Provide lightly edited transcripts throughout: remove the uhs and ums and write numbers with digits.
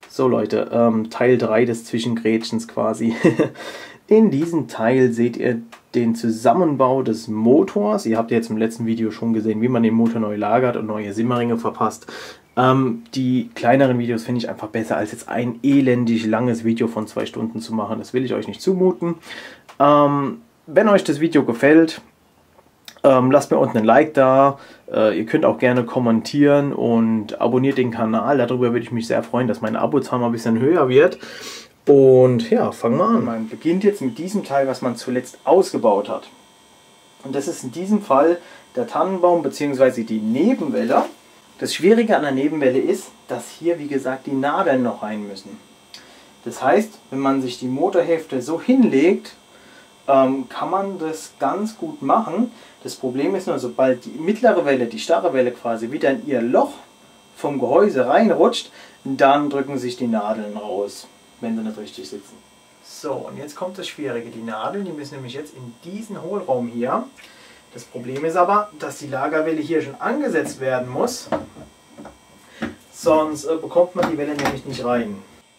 So Leute, Teil 3 des Zwischengrätschens quasi. In diesem Teil seht ihr den Zusammenbau des Motors. Ihr habt jetzt im letzten Video schon gesehen, wie man den Motor neu lagert und neue Simmerringe verpasst. Die kleineren Videos finde ich einfach besser, als jetzt ein elendig langes Video von 2 Stunden zu machen. Das will ich euch nicht zumuten. Wenn euch das Video gefällt, lasst mir unten ein Like da. Ihr könnt auch gerne kommentieren und abonniert den Kanal. Darüber würde ich mich sehr freuen, dass meine Abozahl mal ein bisschen höher wird. Und ja, fangen wir an. Man beginnt jetzt mit diesem Teil, was man zuletzt ausgebaut hat. Und das ist in diesem Fall der Tannenbaum bzw. die Nebenwelle. Das Schwierige an der Nebenwelle ist, dass hier, wie gesagt, die Nadeln noch rein müssen. Das heißt, wenn man sich die Motorhälfte so hinlegt, kann man das ganz gut machen. Das Problem ist nur, sobald die mittlere Welle, die starre Welle quasi wieder in ihr Loch vom Gehäuse reinrutscht, dann drücken sich die Nadeln raus, wenn sie nicht richtig sitzen. So, und jetzt kommt das Schwierige. Die Nadeln, die müssen nämlich jetzt in diesen Hohlraum hier. Das Problem ist aber, dass die Lagerwelle hier schon angesetzt werden muss, sonst bekommt man die Welle nämlich nicht rein.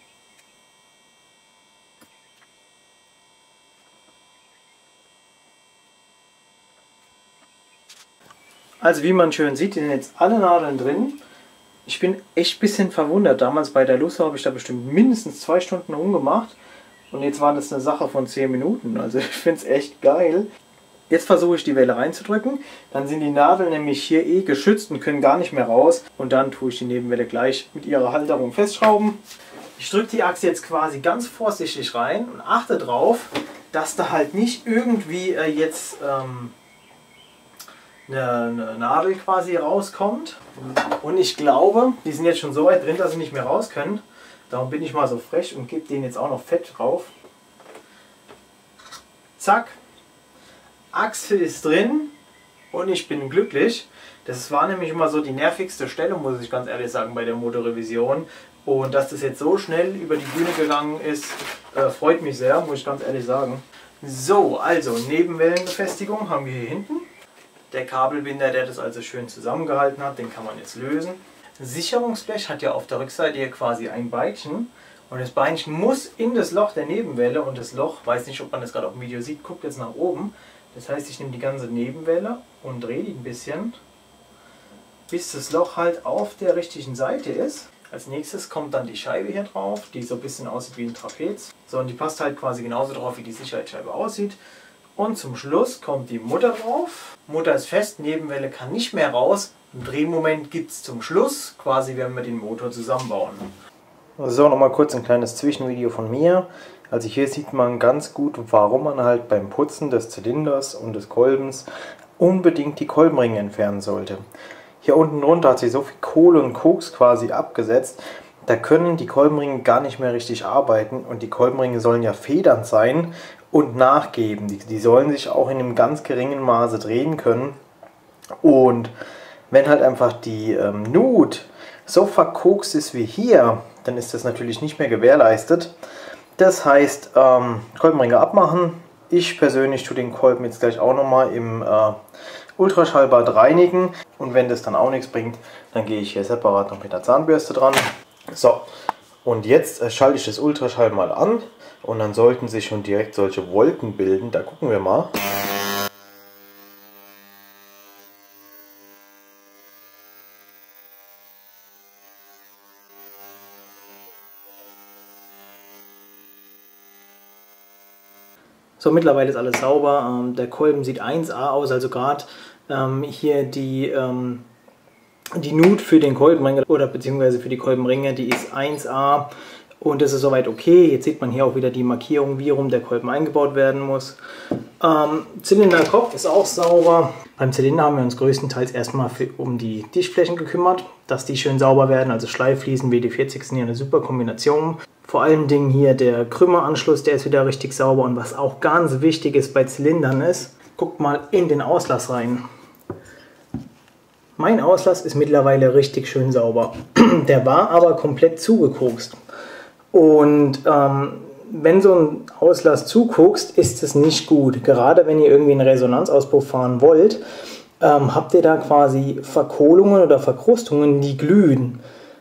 Also wie man schön sieht, sind jetzt alle Nadeln drin. Ich bin echt ein bisschen verwundert. Damals bei der Lusso habe ich da bestimmt mindestens 2 Stunden rumgemacht. Und jetzt war das eine Sache von 10 Minuten. Also ich finde es echt geil. Jetzt versuche ich die Welle reinzudrücken. Dann sind die Nadeln nämlich hier eh geschützt und können gar nicht mehr raus. Und dann tue ich die Nebenwelle gleich mit ihrer Halterung festschrauben. Ich drücke die Achse jetzt quasi ganz vorsichtig rein und achte drauf, dass da halt nicht irgendwie jetzt eine Nadel quasi rauskommt. Und ich glaube, die sind jetzt schon so weit drin, dass sie nicht mehr raus können. Darum bin ich mal so frech und gebe denen jetzt auch noch Fett drauf. Zack. Achse ist drin und ich bin glücklich. Das war nämlich immer so die nervigste Stelle, muss ich ganz ehrlich sagen, bei der Motorrevision. Und dass das jetzt so schnell über die Bühne gegangen ist, freut mich sehr, muss ich ganz ehrlich sagen. So, also Nebenwellenbefestigung haben wir hier hinten. Der Kabelbinder, der das also schön zusammengehalten hat, den kann man jetzt lösen. Das Sicherungsblech hat ja auf der Rückseite hier quasi ein Beinchen. Und das Beinchen muss in das Loch der Nebenwelle. Und das Loch, weiß nicht, ob man das gerade auf dem Video sieht, guckt jetzt nach oben. Das heißt, ich nehme die ganze Nebenwelle und drehe die ein bisschen, bis das Loch halt auf der richtigen Seite ist. Als nächstes kommt dann die Scheibe hier drauf, die so ein bisschen aussieht wie ein Trapez. So, und die passt halt quasi genauso drauf, wie die Sicherheitsscheibe aussieht. Und zum Schluss kommt die Mutter drauf. Mutter ist fest, Nebenwelle kann nicht mehr raus. Ein Drehmoment gibt es zum Schluss, quasi wenn wir den Motor zusammenbauen. So, nochmal kurz ein kleines Zwischenvideo von mir. Also hier sieht man ganz gut, warum man halt beim Putzen des Zylinders und des Kolbens unbedingt die Kolbenringe entfernen sollte. Hier unten drunter hat sich so viel Kohle und Koks quasi abgesetzt, da können die Kolbenringe gar nicht mehr richtig arbeiten und die Kolbenringe sollen ja federnd sein und nachgeben. Die sollen sich auch in einem ganz geringen Maße drehen können. Und wenn halt einfach die Nut so verkokst ist wie hier, dann ist das natürlich nicht mehr gewährleistet. Das heißt, Kolbenringe abmachen. Ich persönlich tue den Kolben jetzt gleich auch nochmal im Ultraschallbad reinigen. Und wenn das dann auch nichts bringt, dann gehe ich hier separat noch mit der Zahnbürste dran. So, und jetzt schalte ich das Ultraschall mal an. Und dann sollten sich schon direkt solche Wolken bilden. Da gucken wir mal. So, mittlerweile ist alles sauber. Der Kolben sieht 1A aus, also gerade hier die Nut für den Kolbenring oder beziehungsweise für die Kolbenringe, die ist 1A und das ist soweit okay. Jetzt sieht man hier auch wieder die Markierung, wie rum der Kolben eingebaut werden muss. Zylinderkopf ist auch sauber. Beim Zylinder haben wir uns größtenteils erstmal um die Dichtflächen gekümmert, dass die schön sauber werden. Also Schleiffliesen, WD-40 sind hier eine super Kombination. Vor allen Dingen hier der Krümmeranschluss, der ist wieder richtig sauber. Und was auch ganz wichtig ist bei Zylindern ist, guckt mal in den Auslass rein. Mein Auslass ist mittlerweile richtig schön sauber. Der war aber komplett zugekokst. Und wenn so ein Auslass zukokst, ist es nicht gut. Gerade wenn ihr irgendwie einen Resonanzauspuff fahren wollt, habt ihr da quasi Verkohlungen oder Verkrustungen, die glühen.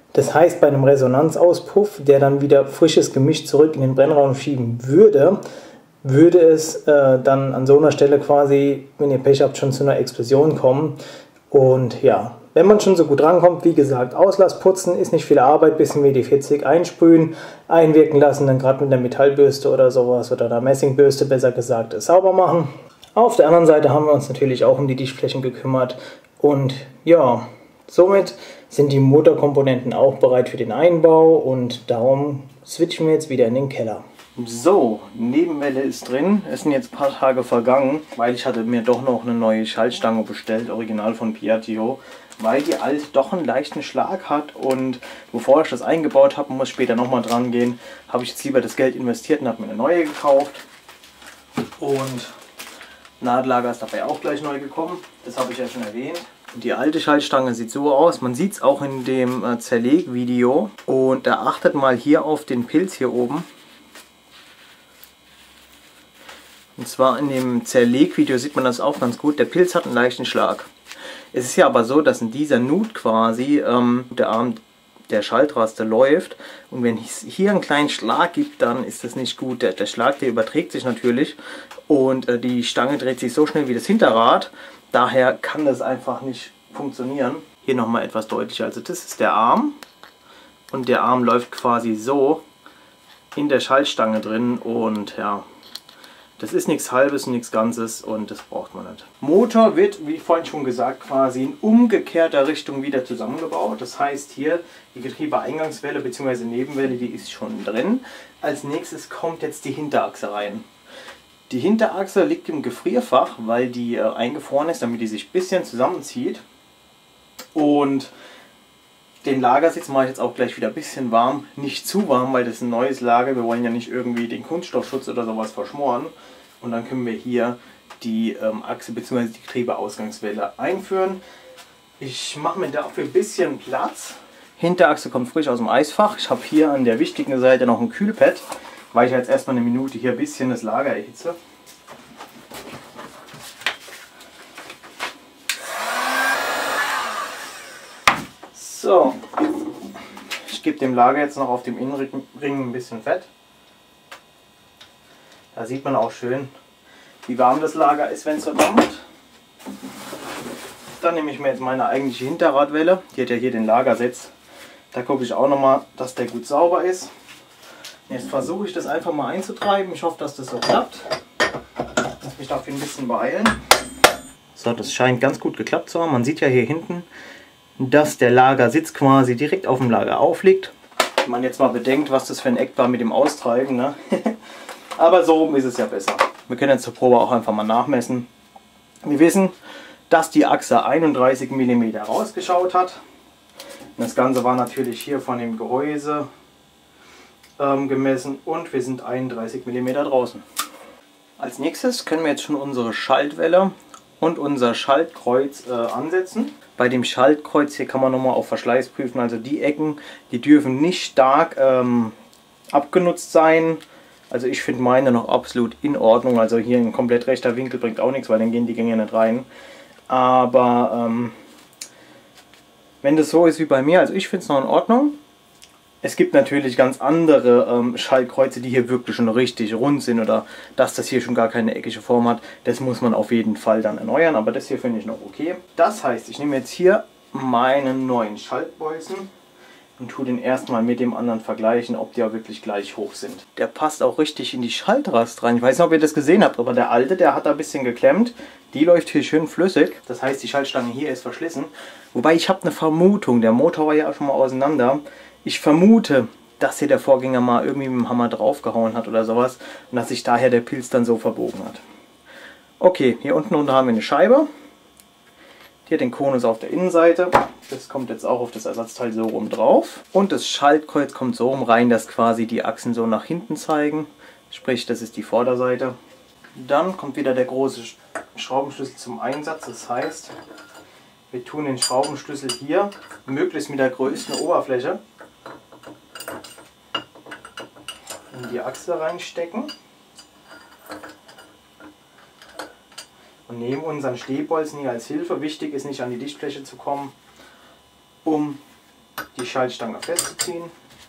Das heißt, bei einem Resonanzauspuff, der dann wieder frisches Gemisch zurück in den Brennraum schieben würde, würde es dann an so einer Stelle quasi, wenn ihr Pech habt, schon zu einer Explosion kommen. Und ja, wenn man schon so gut rankommt, wie gesagt, Auslass putzen ist nicht viel Arbeit, bisschen WD-40 einsprühen, einwirken lassen, dann gerade mit einer Metallbürste oder sowas oder einer Messingbürste besser gesagt, es sauber machen. Auf der anderen Seite haben wir uns natürlich auch um die Dichtflächen gekümmert und ja, somit sind die Motorkomponenten auch bereit für den Einbau und darum switchen wir jetzt wieder in den Keller. So, Nebenwelle ist drin. Es sind jetzt ein paar Tage vergangen, weil ich hatte mir doch noch eine neue Schaltstange bestellt, original von Piaggio, weil die alte doch einen leichten Schlag hat und bevor ich das eingebaut habe, muss später nochmal dran gehen, habe ich jetzt lieber das Geld investiert und habe mir eine neue gekauft. Und Nadellager ist dabei auch gleich neu gekommen, das habe ich ja schon erwähnt. Die alte Schaltstange sieht so aus, man sieht es auch in dem Zerlegvideo und da achtet mal hier auf den Pilz hier oben. Und zwar in dem Zerlegvideo sieht man das auch ganz gut, der Pilz hat einen leichten Schlag. Es ist ja aber so, dass in dieser Nut quasi der Arm der Schaltraste läuft und wenn es hier einen kleinen Schlag gibt, dann ist das nicht gut. Der Schlag, der überträgt sich natürlich und die Stange dreht sich so schnell wie das Hinterrad, daher kann das einfach nicht funktionieren. Hier nochmal etwas deutlicher, also das ist der Arm und der Arm läuft quasi so in der Schaltstange drin und ja, das ist nichts Halbes und nichts Ganzes und das braucht man nicht. Motor wird, wie vorhin schon gesagt, quasi in umgekehrter Richtung wieder zusammengebaut. Das heißt hier, die Getriebeeingangswelle bzw. Nebenwelle, die ist schon drin. Als nächstes kommt jetzt die Hinterachse rein. Die Hinterachse liegt im Gefrierfach, weil die eingefroren ist, damit die sich ein bisschen zusammenzieht. Und den Lagersitz mache ich jetzt auch gleich wieder ein bisschen warm. Nicht zu warm, weil das ist ein neues Lager. Wir wollen ja nicht irgendwie den Kunststoffschutz oder sowas verschmoren. Und dann können wir hier die Achse bzw. die Getriebeausgangswelle einführen. Ich mache mir dafür ein bisschen Platz. Hinterachse kommt frisch aus dem Eisfach. Ich habe hier an der wichtigen Seite noch ein Kühlpad, weil ich jetzt erstmal eine Minute hier ein bisschen das Lager erhitze. So, ich gebe dem Lager jetzt noch auf dem Innenring ein bisschen Fett. Da sieht man auch schön, wie warm das Lager ist, wenn es so kommt. Dann nehme ich mir jetzt meine eigentliche Hinterradwelle. Die hat ja hier den Lagersitz. Da gucke ich auch nochmal, dass der gut sauber ist. Jetzt versuche ich das einfach mal einzutreiben. Ich hoffe, dass das so klappt. Ich muss mich dafür ein bisschen beeilen. So, das scheint ganz gut geklappt zu haben. Man sieht ja hier hinten, dass der Lagersitz quasi direkt auf dem Lager aufliegt. Wenn man jetzt mal bedenkt, was das für ein Eck war mit dem Austreiben, ne? Aber so rum ist es ja besser. Wir können jetzt zur Probe auch einfach mal nachmessen. Wir wissen, dass die Achse 31 mm rausgeschaut hat. Das Ganze war natürlich hier von dem Gehäuse gemessen und wir sind 31 mm draußen. Als nächstes können wir jetzt schon unsere Schaltwelle und unser Schaltkreuz ansetzen. Bei dem Schaltkreuz hier kann man nochmal auf Verschleiß prüfen, also die Ecken, die dürfen nicht stark abgenutzt sein. Also ich finde meine noch absolut in Ordnung, also hier ein komplett rechter Winkel bringt auch nichts, weil dann gehen die Gänge nicht rein. Aber wenn das so ist wie bei mir, also ich finde es noch in Ordnung. Es gibt natürlich ganz andere Schaltkreuze, die hier wirklich schon richtig rund sind oder dass das hier schon gar keine eckige Form hat. Das muss man auf jeden Fall dann erneuern, aber das hier finde ich noch okay. Das heißt, ich nehme jetzt hier meinen neuen Schaltbolzen und tue den erstmal mit dem anderen vergleichen, ob die auch wirklich gleich hoch sind. Der passt auch richtig in die Schaltrast rein. Ich weiß nicht, ob ihr das gesehen habt, aber der alte, der hat da ein bisschen geklemmt. Die läuft hier schön flüssig. Das heißt, die Schaltstange hier ist verschlissen. Wobei ich habe eine Vermutung, der Motor war ja auch schon mal auseinander. Ich vermute, dass hier der Vorgänger mal irgendwie mit dem Hammer draufgehauen hat oder sowas und dass sich daher der Pilz dann so verbogen hat. Okay, hier unten haben wir eine Scheibe. Hier den Konus auf der Innenseite. Das kommt jetzt auch auf das Ersatzteil so rum drauf. Und das Schaltkreuz kommt so rum rein, dass quasi die Achsen so nach hinten zeigen. Sprich, das ist die Vorderseite. Dann kommt wieder der große Schraubenschlüssel zum Einsatz. Das heißt, wir tun den Schraubenschlüssel hier möglichst mit der größten Oberfläche in die Achse reinstecken und nehmen unseren Stehbolzen hier als Hilfe. Wichtig ist nicht an die Dichtfläche zu kommen, um die Schaltstange festzuziehen.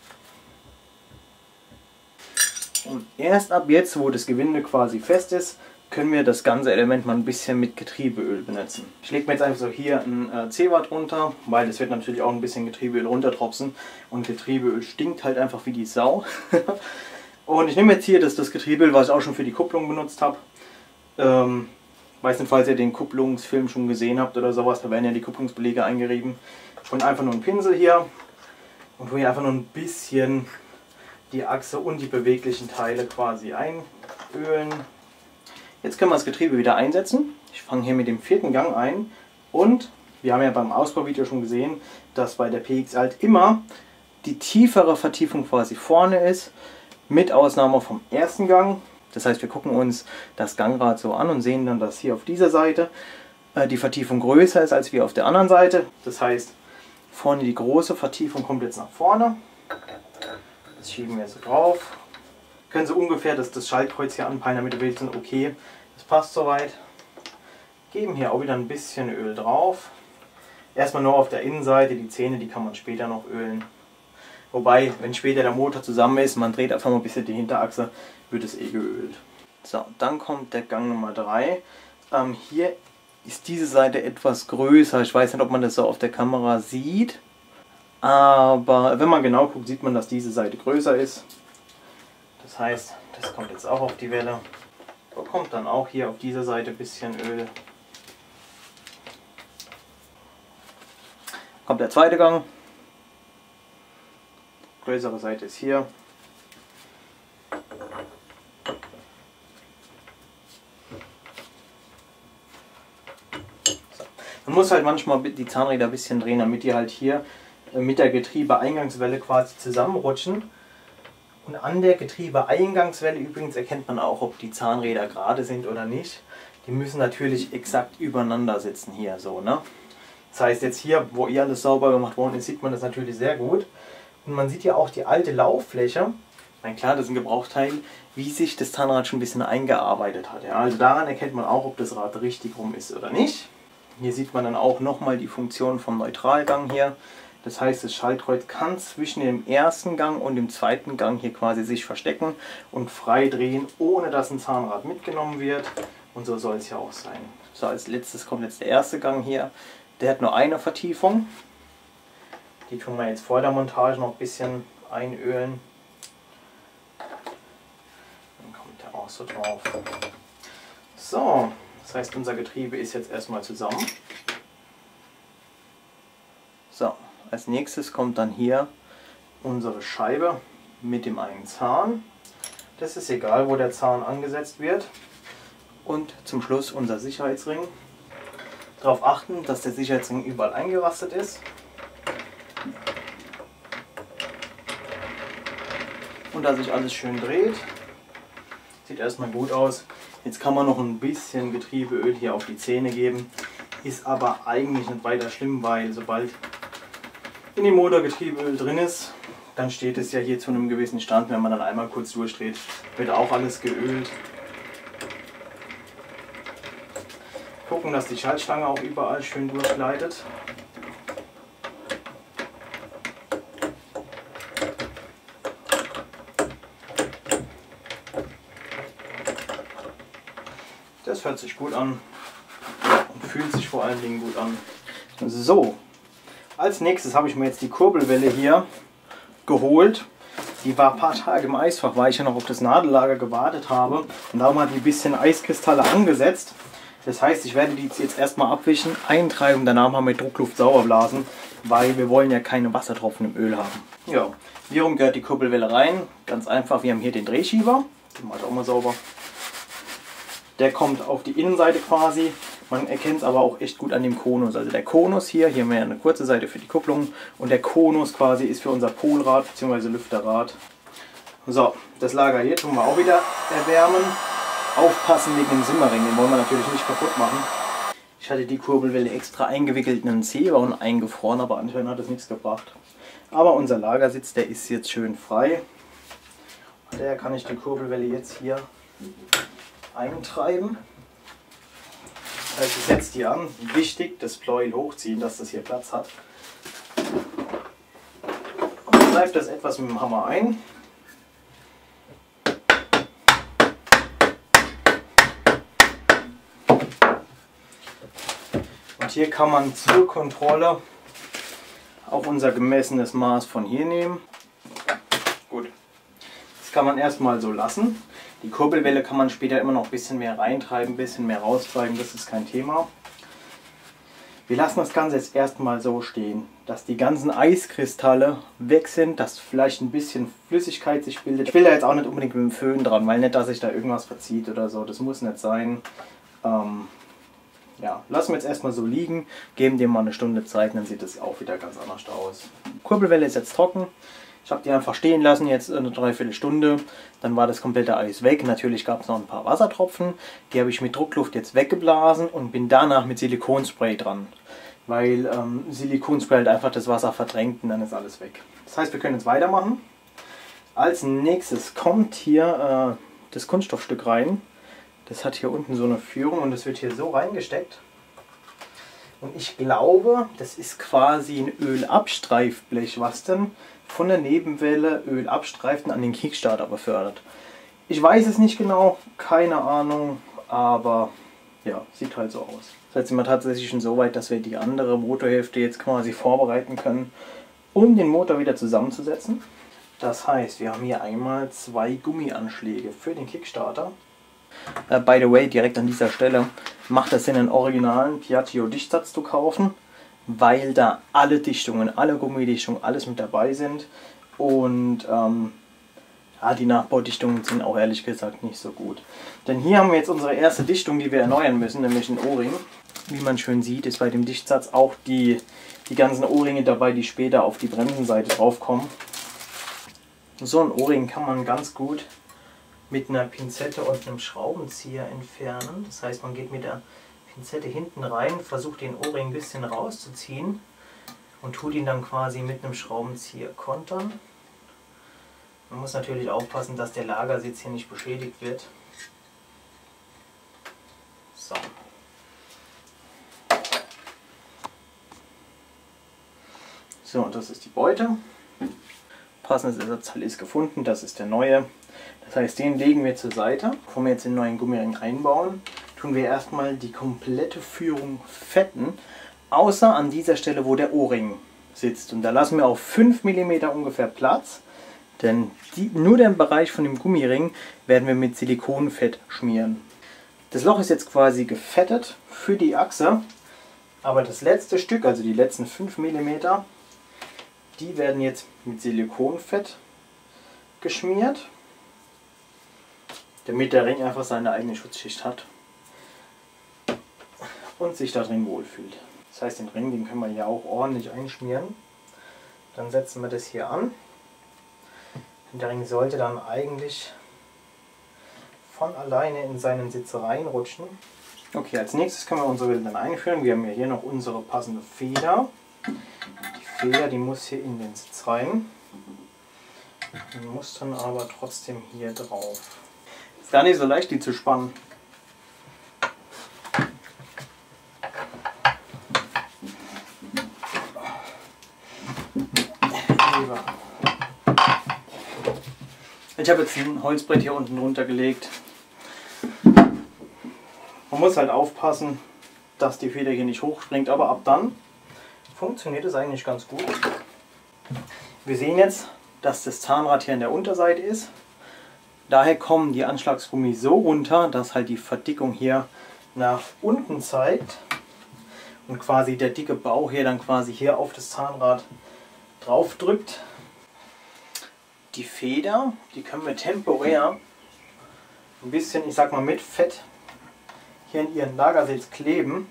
Und erst ab jetzt, wo das Gewinde quasi fest ist, können wir das ganze Element mal ein bisschen mit Getriebeöl benutzen. Ich lege mir jetzt einfach so hier ein C-Watt runter, weil es wird natürlich auch ein bisschen Getriebeöl runtertropsen und Getriebeöl stinkt halt einfach wie die Sau. Und ich nehme jetzt hier das Getriebeöl, was ich auch schon für die Kupplung benutzt habe. Weiß nicht, falls ihr den Kupplungsfilm schon gesehen habt oder sowas, da werden ja die Kupplungsbelege eingerieben. Und einfach nur einen Pinsel hier und wo hier einfach nur ein bisschen die Achse und die beweglichen Teile quasi einölen. Jetzt können wir das Getriebe wieder einsetzen. Ich fange hier mit dem 4. Gang ein und wir haben ja beim Ausbauvideo schon gesehen, dass bei der PX halt immer die tiefere Vertiefung quasi vorne ist, mit Ausnahme vom 1. Gang. Das heißt, wir gucken uns das Gangrad so an und sehen dann, dass hier auf dieser Seite die Vertiefung größer ist als wie auf der anderen Seite. Das heißt, vorne die große Vertiefung kommt jetzt nach vorne. Das schieben wir so drauf. Können Sie ungefähr das Schaltkreuz hier anpeilen, damit wir wissen, okay, das passt soweit. Geben hier auch wieder ein bisschen Öl drauf. Erstmal nur auf der Innenseite, die Zähne, die kann man später noch ölen. Wobei, wenn später der Motor zusammen ist, man dreht einfach mal ein bisschen die Hinterachse, wird es eh geölt. So, dann kommt der Gang Nummer 3. Hier ist diese Seite etwas größer. Ich weiß nicht, ob man das so auf der Kamera sieht. Aber wenn man genau guckt, sieht man, dass diese Seite größer ist. Das heißt, das kommt jetzt auch auf die Welle. Bekommt dann auch hier auf dieser Seite ein bisschen Öl. Kommt der 2. Gang. Größere Seite ist hier. So. Man muss halt manchmal die Zahnräder ein bisschen drehen, damit die halt hier mit der Getriebeeingangswelle quasi zusammenrutschen. Und an der Getriebeeingangswelle übrigens erkennt man auch, ob die Zahnräder gerade sind oder nicht. Die müssen natürlich exakt übereinander sitzen hier so, ne? Das heißt, jetzt hier, wo ihr alles sauber gemacht worden ist, sieht man das natürlich sehr gut. Und man sieht ja auch die alte Lauffläche. Na klar, das ist ein Gebrauchteil, wie sich das Zahnrad schon ein bisschen eingearbeitet hat. Ja? Also daran erkennt man auch, ob das Rad richtig rum ist oder nicht. Hier sieht man dann auch nochmal die Funktion vom Neutralgang hier. Das heißt, das Schaltkreuz kann zwischen dem 1. Gang und dem 2. Gang hier quasi sich verstecken und frei drehen, ohne dass ein Zahnrad mitgenommen wird. Und so soll es ja auch sein. So, als letztes kommt jetzt der 1. Gang hier. Der hat nur eine Vertiefung. Die tun wir jetzt vor der Montage noch ein bisschen einölen. Dann kommt der auch so drauf. So, das heißt, unser Getriebe ist jetzt erstmal zusammen. So. Als nächstes kommt dann hier unsere Scheibe mit dem einen Zahn. Das ist egal, wo der Zahn angesetzt wird. Und zum Schluss unser Sicherheitsring. Darauf achten, dass der Sicherheitsring überall eingerastet ist. Und dass sich alles schön dreht. Sieht erstmal gut aus. Jetzt kann man noch ein bisschen Getriebeöl hier auf die Zähne geben. Ist aber eigentlich nicht weiter schlimm, weil sobald in dem Motor Getriebeöl drin ist, dann steht es ja hier zu einem gewissen Stand. Wenn man dann einmal kurz durchdreht, wird auch alles geölt. Gucken, dass die Schaltstange auch überall schön durchgleitet. Das hört sich gut an und fühlt sich vor allen Dingen gut an. So. Als nächstes habe ich mir jetzt die Kurbelwelle hier geholt. Die war ein paar Tage im Eisfach, weil ich ja noch auf das Nadellager gewartet habe. Und darum hat die ein bisschen Eiskristalle angesetzt. Das heißt, ich werde die jetzt erstmal abwischen, eintreiben, danach mal mit Druckluft sauber blasen, weil wir wollen ja keine Wassertropfen im Öl haben. Ja, hierum gehört die Kurbelwelle rein. Ganz einfach, wir haben hier den Drehschieber. Den mache ich auch mal sauber. Der kommt auf die Innenseite quasi. Man erkennt es aber auch echt gut an dem Konus. Also der Konus hier haben wir eine kurze Seite für die Kupplung und der Konus quasi ist für unser Polrad bzw. Lüfterrad. So, das Lager hier tun wir auch wieder erwärmen. Aufpassen wegen dem Simmering, den wollen wir natürlich nicht kaputt machen. Ich hatte die Kurbelwelle extra eingewickelt in einen Zebra und eingefroren, aber anscheinend hat das nichts gebracht. Aber unser Lagersitz, der ist jetzt schön frei. Daher kann ich die Kurbelwelle jetzt hier eintreiben. Das heißt, ich setze die an. Wichtig, das Pleuel hochziehen, dass das hier Platz hat. schleife das etwas mit dem Hammer ein. Und hier kann man zur Kontrolle auch unser gemessenes Maß von hier nehmen. Gut, das kann man erstmal so lassen. Die Kurbelwelle kann man später immer noch ein bisschen mehr reintreiben, ein bisschen mehr raustreiben, das ist kein Thema. Wir lassen das Ganze jetzt erstmal so stehen, dass die ganzen Eiskristalle weg sind, dass vielleicht ein bisschen Flüssigkeit sich bildet. Ich will da jetzt auch nicht unbedingt mit dem Föhn dran, weil nicht, dass sich da irgendwas verzieht oder so, das muss nicht sein. Ja, lassen wir jetzt erstmal so liegen, geben dem mal eine Stunde Zeit, dann sieht es auch wieder ganz anders aus. Die Kurbelwelle ist jetzt trocken. Ich habe die einfach stehen lassen, jetzt eine Dreiviertelstunde. Dann war das komplette Eis weg. Natürlich gab es noch ein paar Wassertropfen. Die habe ich mit Druckluft jetzt weggeblasen und bin danach mit Silikonspray dran. Weil Silikonspray halt einfach das Wasser verdrängt und dann ist alles weg. Das heißt, wir können jetzt weitermachen. Als nächstes kommt hier das Kunststoffstück rein. Das hat hier unten so eine Führung und das wird hier so reingesteckt. Und ich glaube, das ist quasi ein Ölabstreifblech, was dann von der Nebenwelle Öl abstreift und an den Kickstarter befördert. Ich weiß es nicht genau, keine Ahnung, aber ja, sieht halt so aus. Jetzt sind wir tatsächlich schon so weit, dass wir die andere Motorhälfte jetzt quasi vorbereiten können, um den Motor wieder zusammenzusetzen. Das heißt, wir haben hier einmal 2 Gummianschläge für den Kickstarter. By the way, direkt an dieser Stelle macht es Sinn, einen originalen Piaggio Dichtsatz zu kaufen, weil da alle Dichtungen, alle Gummidichtungen, alles mit dabei sind und ja, die Nachbaudichtungen sind auch ehrlich gesagt nicht so gut. Denn hier haben wir jetzt unsere erste Dichtung, die wir erneuern müssen, nämlich ein O-Ring. Wie man schön sieht, ist bei dem Dichtsatz auch die ganzen O-Ringe dabei, die später auf die Bremsenseite draufkommen. So ein O-Ring kann man ganz gut mit einer Pinzette und einem Schraubenzieher entfernen. Das heißt, man geht mit der Pinzette hinten rein, versucht den O-Ring ein bisschen rauszuziehen und tut ihn dann quasi mit einem Schraubenzieher kontern. Man muss natürlich aufpassen, dass der Lagersitz hier nicht beschädigt wird. So. So, das ist die Beute. Passendes Ersatzteil ist gefunden, das ist der neue. Das heißt, den legen wir zur Seite. Bevor wir jetzt den neuen Gummiring einbauen, tun wir erstmal die komplette Führung fetten, außer an dieser Stelle, wo der O-Ring sitzt. Und da lassen wir auf 5 mm ungefähr Platz, denn nur den Bereich von dem Gummiring werden wir mit Silikonfett schmieren. Das Loch ist jetzt quasi gefettet für die Achse, aber das letzte Stück, also die letzten 5 mm, die werden jetzt mit Silikonfett geschmiert, damit der Ring einfach seine eigene Schutzschicht hat und sich da drin wohlfühlt. Das heißt, den Ring, den können wir hier auch ordentlich einschmieren. Dann setzen wir das hier an. Und der Ring sollte dann eigentlich von alleine in seinen Sitz reinrutschen. Okay, als nächstes können wir unsere Welle dann einführen. Wir haben ja hier noch unsere passende Feder. Die Feder, die muss hier in den Sitz rein. Die muss dann aber trotzdem hier drauf. Ist gar nicht so leicht, die zu spannen. Ich habe jetzt ein Holzbrett hier unten drunter gelegt. Man muss halt aufpassen, dass die Feder hier nicht hochspringt, aber ab dann funktioniert es eigentlich ganz gut. Wir sehen jetzt, dass das Zahnrad hier an der Unterseite ist. Daher kommen die Anschlagsgummi so runter, dass halt die Verdickung hier nach unten zeigt und quasi der dicke Bauch hier dann quasi hier auf das Zahnrad drauf drückt. Die Feder, die können wir temporär ein bisschen, ich sag mal mit Fett, hier in ihren Lagersitz kleben.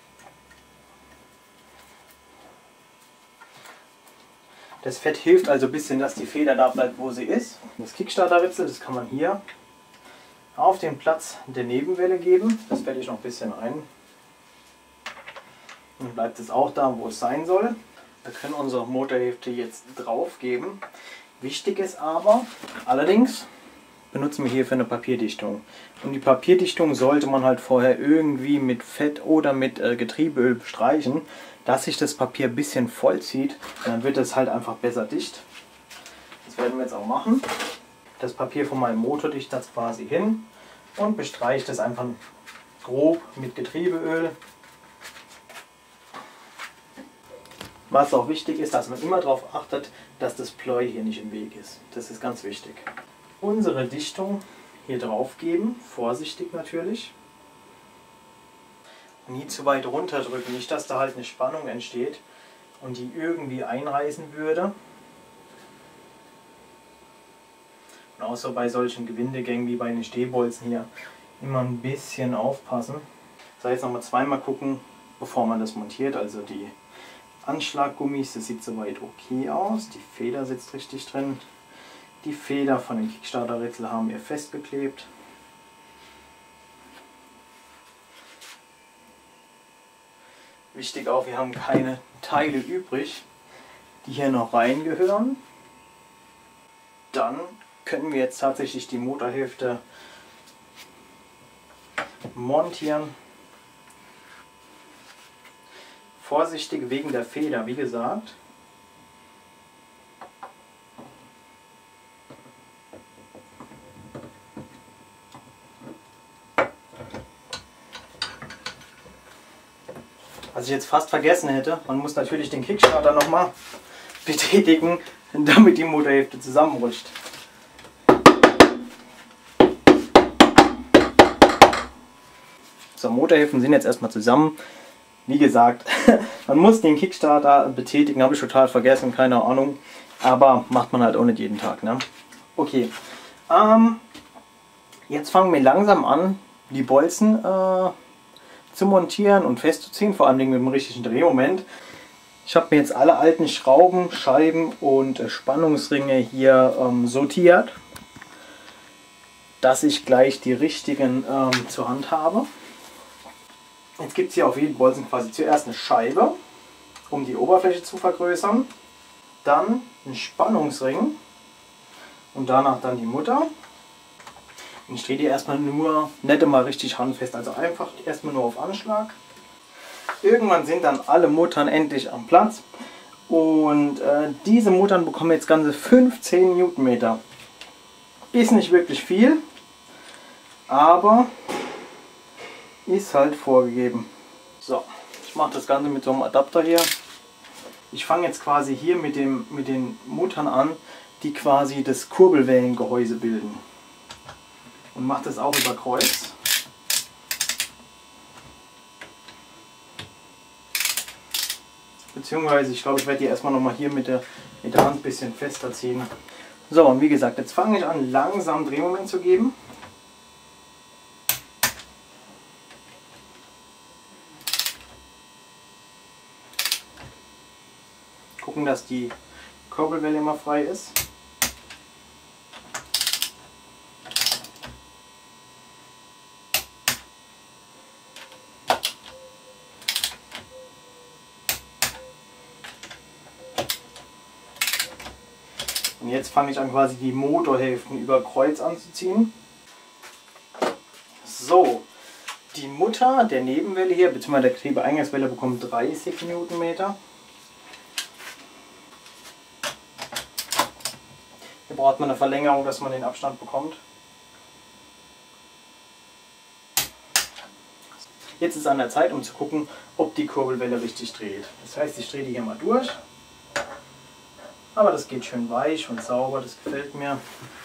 Das Fett hilft also ein bisschen, dass die Feder da bleibt, wo sie ist. Das Kickstarter-Ritzel, das kann man hier auf den Platz der Nebenwelle geben. Das werde ich noch ein bisschen ein. Dann bleibt es auch da, wo es sein soll. Wir können unsere Motorhälfte jetzt drauf geben. Wichtig ist aber, allerdings benutzen wir hierfür eine Papierdichtung. Und die Papierdichtung sollte man halt vorher irgendwie mit Fett oder mit Getriebeöl bestreichen, dass sich das Papier ein bisschen vollzieht. Dann wird es halt einfach besser dicht. Das werden wir jetzt auch machen. Das Papier von meinem Motor dicht das quasi hin und bestreiche das einfach grob mit Getriebeöl. Was auch wichtig ist, dass man immer darauf achtet, dass das Pleu hier nicht im Weg ist. Das ist ganz wichtig. Unsere Dichtung hier drauf geben, vorsichtig natürlich. Nie zu weit runterdrücken, nicht dass da halt eine Spannung entsteht und die irgendwie einreißen würde. Und auch so bei solchen Gewindegängen wie bei den Stehbolzen hier immer ein bisschen aufpassen. So, jetzt nochmal zweimal gucken, bevor man das montiert. Also die Anschlaggummis, das sieht soweit okay aus. Die Feder sitzt richtig drin. Die Feder von dem Kickstarter-Rätsel haben wir festgeklebt. Wichtig auch, wir haben keine Teile übrig, die hier noch reingehören. Dann können wir jetzt tatsächlich die Motorhälfte montieren. Vorsichtig wegen der Feder, wie gesagt. Was ich jetzt fast vergessen hätte, man muss natürlich den Kickstarter nochmal betätigen, damit die Motorhälfte zusammenrutscht. So, Motorhälften sind jetzt erstmal zusammen. Wie gesagt, man muss den Kickstarter betätigen, habe ich total vergessen, keine Ahnung. Aber macht man halt auch nicht jeden Tag, ne? Okay, jetzt fangen wir langsam an, die Bolzen zu montieren und festzuziehen, vor allem mit dem richtigen Drehmoment. Ich habe mir jetzt alle alten Schrauben, Scheiben und Spannungsringe hier sortiert, dass ich gleich die richtigen zur Hand habe. Jetzt gibt es hier auf jeden Bolzen quasi zuerst eine Scheibe, um die Oberfläche zu vergrößern, dann einen Spannungsring und danach dann die Mutter. Und ich drehe die erstmal nur nicht mal richtig handfest, also einfach erstmal nur auf Anschlag. Irgendwann sind dann alle Muttern endlich am Platz und diese Muttern bekommen jetzt ganze 15 Newtonmeter. Ist nicht wirklich viel, aber ist halt vorgegeben. So, ich mache das Ganze mit so einem Adapter hier. Ich fange jetzt quasi hier mit den Muttern an, die quasi das Kurbelwellengehäuse bilden. Und mache das auch über Kreuz. Beziehungsweise, ich glaube, ich werde die erstmal nochmal hier mit der Hand ein bisschen fester ziehen. So, und wie gesagt, jetzt fange ich an, langsam Drehmoment zu geben. Gucken, dass die Kurbelwelle immer frei ist. Und jetzt fange ich an, quasi die Motorhälften über Kreuz anzuziehen. So, die Mutter der Nebenwelle hier, bzw. der Getriebeeingangswelle, bekommt 30 Newtonmeter. Hier braucht man eine Verlängerung, dass man den Abstand bekommt. Jetzt ist es an der Zeit, um zu gucken, ob die Kurbelwelle richtig dreht. Das heißt, ich drehe die hier mal durch. Aber das geht schön weich und sauber, das gefällt mir.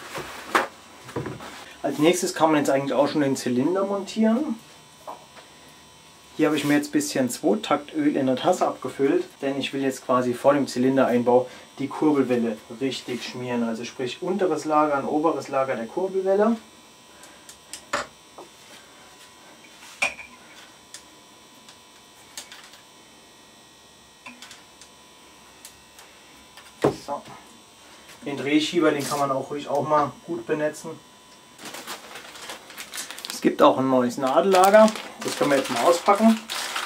Als nächstes kann man jetzt eigentlich auch schon den Zylinder montieren. Hier habe ich mir jetzt ein bisschen Zweitaktöl in der Tasse abgefüllt, denn ich will jetzt quasi vor dem Zylindereinbau die Kurbelwelle richtig schmieren. Also sprich unteres Lager und oberes Lager der Kurbelwelle. So. Den Drehschieber, den kann man auch ruhig auch mal gut benetzen. Es gibt auch ein neues Nadellager, das können wir jetzt mal auspacken.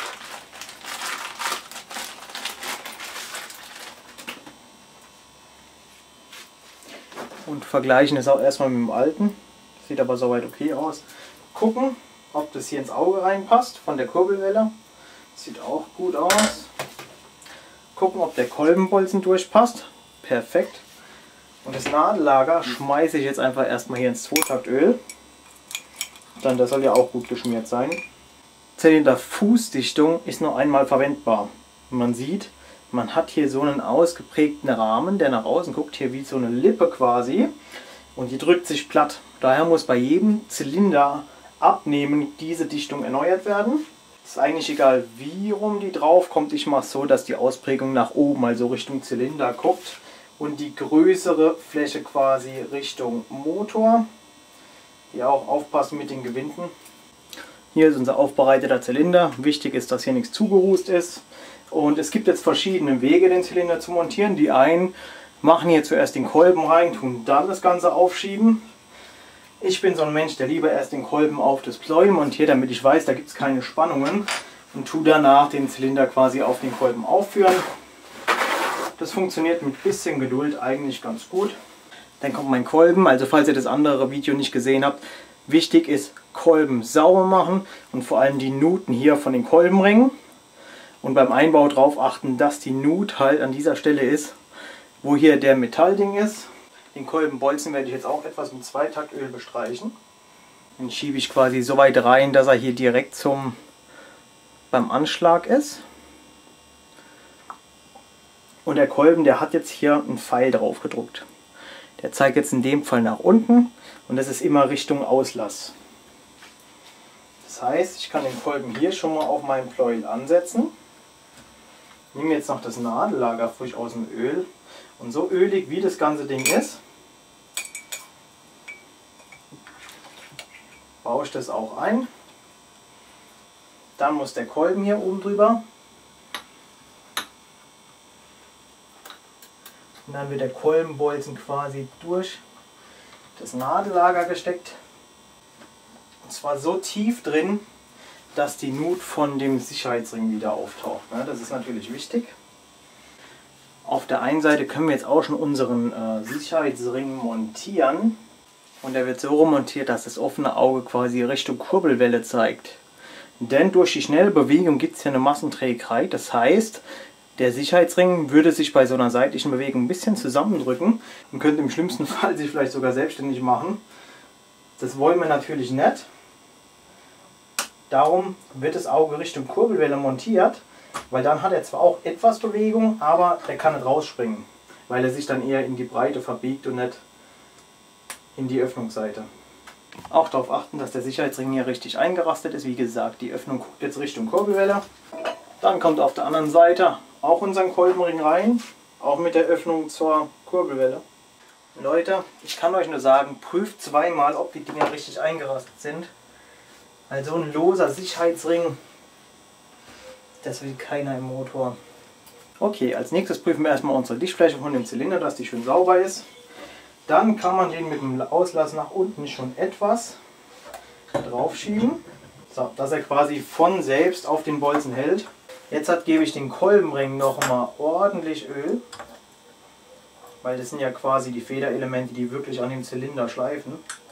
Und vergleichen es auch erstmal mit dem alten. Sieht aber soweit okay aus. Gucken, ob das hier ins Auge reinpasst von der Kurbelwelle. Sieht auch gut aus. Gucken, ob der Kolbenbolzen durchpasst. Perfekt. Und das Nadellager schmeiße ich jetzt einfach erstmal hier ins Zweitaktöl. Dann, das soll ja auch gut geschmiert sein. Zylinderfußdichtung ist nur einmal verwendbar. Man sieht, man hat hier so einen ausgeprägten Rahmen, der nach außen guckt, hier wie so eine Lippe quasi. Und die drückt sich platt. Daher muss bei jedem Zylinder abnehmen diese Dichtung erneuert werden. Ist eigentlich egal, wie rum die drauf kommt. Ich mache es so, dass die Ausprägung nach oben, also Richtung Zylinder guckt. Und die größere Fläche quasi Richtung Motor. Hier auch aufpassen mit den Gewinden. Hier ist unser aufbereiteter Zylinder. Wichtig ist, dass hier nichts zugerußt ist. Und es gibt jetzt verschiedene Wege, den Zylinder zu montieren. Die einen machen hier zuerst den Kolben rein, tun dann das Ganze aufschieben. Ich bin so ein Mensch, der lieber erst den Kolben auf das Pleuel montiert, damit ich weiß, da gibt es keine Spannungen. Und tue danach den Zylinder quasi auf den Kolben aufführen. Das funktioniert mit bisschen Geduld eigentlich ganz gut. Dann kommt mein Kolben, also falls ihr das andere Video nicht gesehen habt, wichtig ist Kolben sauber machen und vor allem die Nuten hier von den Kolbenringen. Und beim Einbau darauf achten, dass die Nut halt an dieser Stelle ist, wo hier der Metallding ist. Den Kolbenbolzen werde ich jetzt auch etwas mit Zweitaktöl bestreichen. Den schiebe ich quasi so weit rein, dass er hier direkt beim Anschlag ist. Und der Kolben, der hat jetzt hier einen Pfeil drauf gedruckt. Der zeigt jetzt in dem Fall nach unten und das ist immer Richtung Auslass. Das heißt, ich kann den Kolben hier schon mal auf meinem Pleuel ansetzen. Nehme jetzt noch das Nadellager frisch aus dem Öl und so ölig wie das ganze Ding ist, baue ich das auch ein. Dann muss der Kolben hier oben drüber. Und dann wird der Kolbenbolzen quasi durch das Nadellager gesteckt. Und zwar so tief drin, dass die Nut von dem Sicherheitsring wieder auftaucht. Das ist natürlich wichtig. Auf der einen Seite können wir jetzt auch schon unseren Sicherheitsring montieren. Und der wird so rum montiert, dass das offene Auge quasi Richtung Kurbelwelle zeigt. Denn durch die schnelle Bewegung gibt es hier eine Massenträgheit. Das heißt, der Sicherheitsring würde sich bei so einer seitlichen Bewegung ein bisschen zusammendrücken und könnte im schlimmsten Fall sich vielleicht sogar selbstständig machen. Das wollen wir natürlich nicht. Darum wird das Auge Richtung Kurbelwelle montiert, weil dann hat er zwar auch etwas Bewegung, aber er kann nicht rausspringen, weil er sich dann eher in die Breite verbiegt und nicht in die Öffnungsseite. Auch darauf achten, dass der Sicherheitsring hier richtig eingerastet ist. Wie gesagt, die Öffnung guckt jetzt Richtung Kurbelwelle. Dann kommt auf der anderen Seite auch unseren Kolbenring rein, auch mit der Öffnung zur Kurbelwelle. Leute, ich kann euch nur sagen, prüft zweimal, ob die Dinger richtig eingerastet sind. Also ein loser Sicherheitsring, das will keiner im Motor. Okay, als nächstes prüfen wir erstmal unsere Dichtfläche von dem Zylinder, dass die schön sauber ist. Dann kann man den mit dem Auslass nach unten schon etwas drauf schieben, so, dass er quasi von selbst auf den Bolzen hält. Jetzt gebe ich den Kolbenring nochmal ordentlich Öl, weil das sind ja quasi die Federelemente, die wirklich an dem Zylinder schleifen.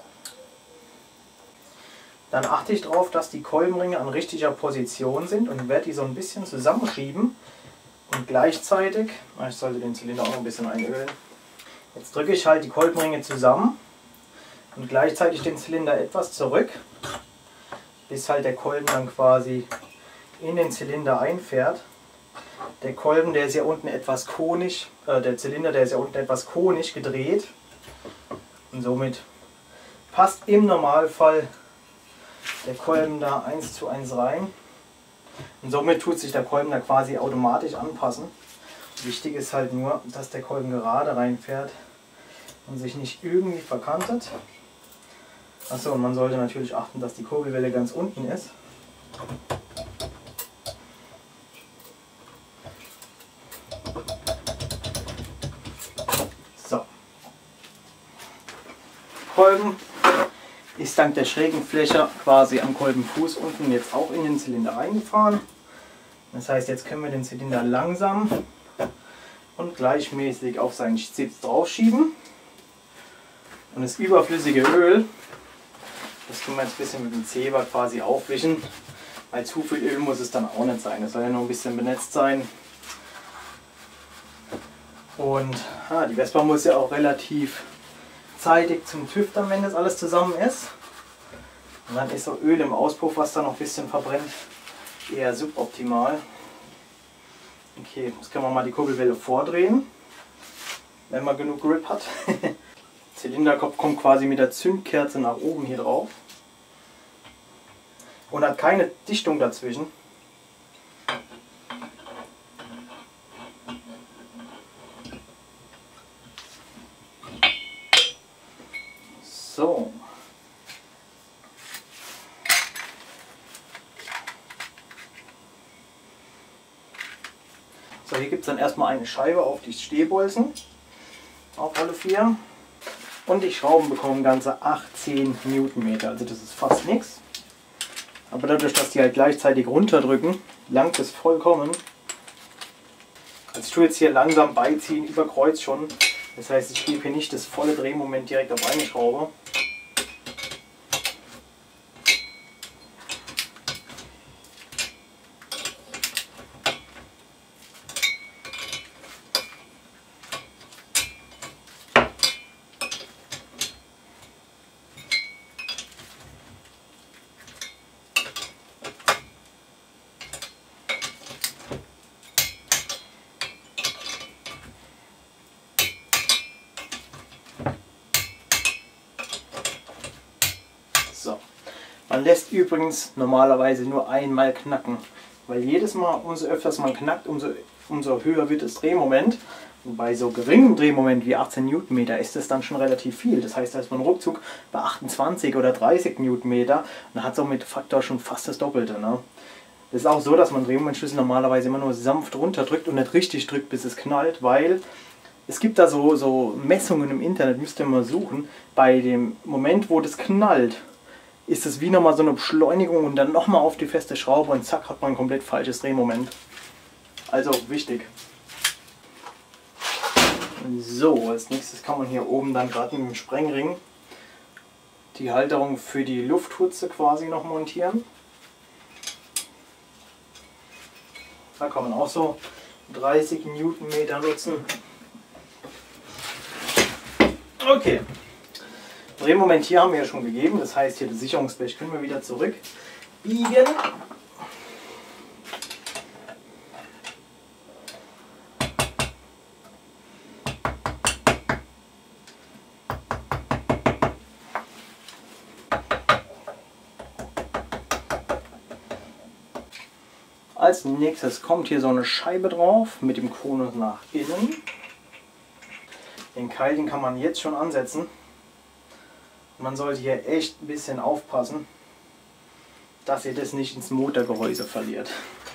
Dann achte ich darauf, dass die Kolbenringe an richtiger Position sind und werde die so ein bisschen zusammenschieben und gleichzeitig, ich sollte den Zylinder auch noch ein bisschen einölen, jetzt drücke ich halt die Kolbenringe zusammen und gleichzeitig den Zylinder etwas zurück, bis halt der Kolben dann quasi in den Zylinder einfährt. Der Kolben, der ist ja unten etwas konisch, der Zylinder, der ist ja unten etwas konisch gedreht und somit passt im Normalfall der Kolben da 1:1 rein und somit tut sich der Kolben da quasi automatisch anpassen. Wichtig ist halt nur, dass der Kolben gerade reinfährt und sich nicht irgendwie verkantet. Achso, und man sollte natürlich achten, dass die Kurbelwelle ganz unten ist. So. Kolben ist dank der schrägen Fläche quasi am Kolbenfuß unten jetzt auch in den Zylinder eingefahren. Das heißt, jetzt können wir den Zylinder langsam und gleichmäßig auf seinen Sitz draufschieben. Und das überflüssige Öl, das können wir jetzt ein bisschen mit dem Zeber quasi aufwischen, weil zu viel Öl muss es dann auch nicht sein. Es soll ja nur ein bisschen benetzt sein. Und die Vespa muss ja auch relativ zeitig zum TÜV dann, wenn das alles zusammen ist. Und dann ist so Öl im Auspuff, was da noch ein bisschen verbrennt, eher suboptimal. Okay, jetzt können wir mal die Kurbelwelle vordrehen, wenn man genug Grip hat. Zylinderkopf kommt quasi mit der Zündkerze nach oben hier drauf und hat keine Dichtung dazwischen. So. So, hier gibt es dann erstmal eine Scheibe auf die Stehbolzen, auf alle 4. Und die Schrauben bekommen ganze 18 Newtonmeter, also das ist fast nichts. Aber dadurch, dass die halt gleichzeitig runterdrücken, langt es vollkommen. Also ich tue jetzt hier langsam beiziehen, über Kreuz schon. Das heißt, ich gebe hier nicht das volle Drehmoment direkt auf eine Schraube. So. Man lässt übrigens normalerweise nur einmal knacken, weil jedes Mal, umso öfters man knackt, umso höher wird das Drehmoment. Und bei so geringem Drehmoment wie 18 Newtonmeter ist das dann schon relativ viel. Das heißt, da ist man ruckzuck bei 28 oder 30 Newtonmeter und hat somit Faktor schon fast das Doppelte. Ne? Es ist auch so, dass man Drehmomentschlüssel normalerweise immer nur sanft runterdrückt und nicht richtig drückt, bis es knallt, weil es gibt da so Messungen im Internet, müsst ihr mal suchen, bei dem Moment, wo das knallt, ist es wie nochmal so eine Beschleunigung und dann nochmal auf die feste Schraube und zack hat man ein komplett falsches Drehmoment. Also wichtig. So, als nächstes kann man hier oben dann gerade mit dem Sprengring die Halterung für die Lufthutze quasi noch montieren. Da kann man auch so 30 Newtonmeter nutzen. Okay. Drehmoment hier haben wir ja schon gegeben, das heißt hier das Sicherungsblech können wir wieder zurück biegen. Als nächstes kommt hier so eine Scheibe drauf mit dem Konus nach innen. Den Keil, den kann man jetzt schon ansetzen. Man sollte hier echt ein bisschen aufpassen, dass ihr das nicht ins Motorgehäuse verliert.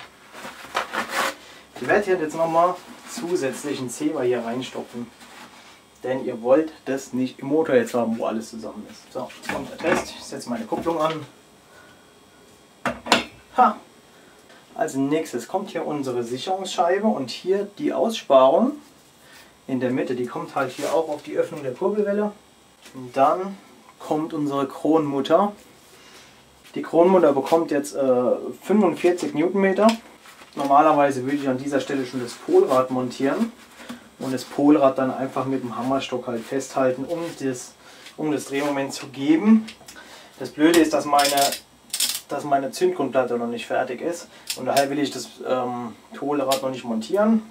Ich werde hier jetzt nochmal zusätzlichen Zebra hier reinstopfen, denn ihr wollt das nicht im Motor jetzt haben, wo alles zusammen ist. So, jetzt kommt der Test. Ich setze meine Kupplung an. Ha! Als nächstes kommt hier unsere Sicherungsscheibe und hier die Aussparung in der Mitte, die kommt halt hier auch auf die Öffnung der Kurbelwelle. Und dann kommt unsere Kronmutter. Die Kronmutter bekommt jetzt 45 Newtonmeter. Normalerweise würde ich an dieser Stelle schon das Polrad montieren und das Polrad dann einfach mit dem Hammerstock halt festhalten, um das Drehmoment zu geben. Das Blöde ist, dass meine Zündgrundplatte noch nicht fertig ist und daher will ich das Polrad noch nicht montieren.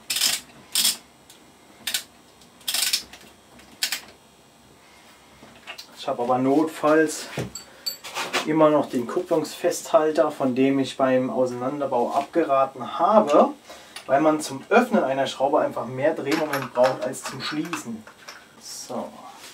Ich habe aber notfalls immer noch den Kupplungsfesthalter, von dem ich beim Auseinanderbau abgeraten habe, weil man zum Öffnen einer Schraube einfach mehr Drehmoment braucht als zum Schließen. So.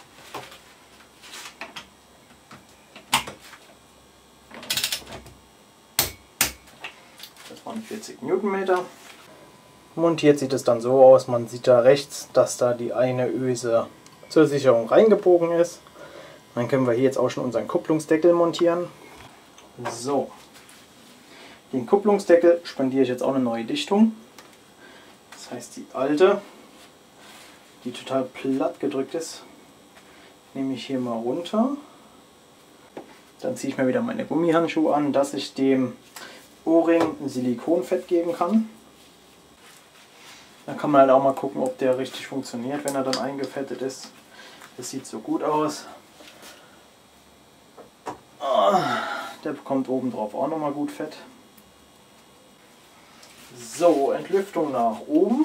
Das waren 40 Newtonmeter. Montiert sieht es dann so aus, man sieht da rechts, dass da die eine Öse zur Sicherung reingebogen ist. Dann können wir hier jetzt auch schon unseren Kupplungsdeckel montieren. So, den Kupplungsdeckel spendiere ich jetzt auch eine neue Dichtung. Das heißt, die alte, die total platt gedrückt ist, nehme ich hier mal runter. Dann ziehe ich mir wieder meine Gummihandschuhe an, dass ich dem O-Ring Silikonfett geben kann. Da kann man halt auch mal gucken, ob der richtig funktioniert, wenn er dann eingefettet ist. Das sieht so gut aus. Der bekommt oben drauf auch nochmal gut Fett. So, Entlüftung nach oben.